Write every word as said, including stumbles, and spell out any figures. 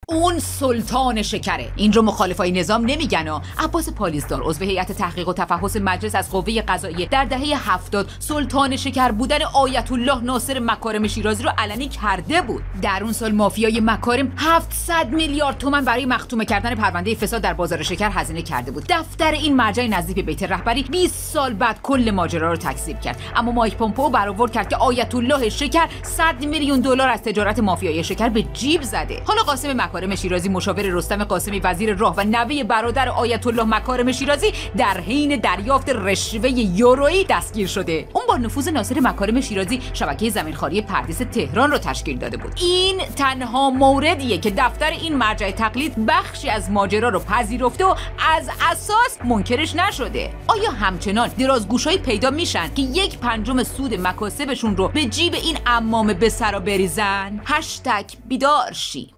اون سلطان شکره. این رو مخالفای نظام نمیگن ها. عباس پالیزدار عضو هیئت تحقیق و تفحص مجلس از قوه قضاییه در دهه هفتاد سلطان شکر بودن آیت الله ناصر مکارم شیرازی رو علنی کرده بود. در اون سال مافیای مکارم هفتصد میلیارد تومان برای مختومه کردن پرونده فساد در بازار شکر هزینه کرده بود. دفتر این مرجع نزدیک به بیت رهبری بیست سال بعد کل ماجرا رو تکذیب کرد، اما مایک پومپئو برآورد کرد که آیت الله شکر صد میلیون دلار از تجارت مافیای شکر به جیب زده. حالا قاسم مکارم شیرازی مشاور رستم قاسمی وزیر راه و نوه برادر آیت الله مکارم شیرازی در حین دریافت رشوه یورویی دستگیر شده. اون با نفوذ ناصر مکارم شیرازی شبکه زمینخواری پردیس تهران رو تشکیل داده بود. این تنها موردیه که دفتر این مرجع تقلید بخشی از ماجرا رو پذیرفته و از اساس منکرش نشده. آیا همچنان درازگوشایی پیدا میشن که یک پنجم سود مکاسبشون رو به جیب این عمام به سرا بریزن؟ هشتگ بیدار شی.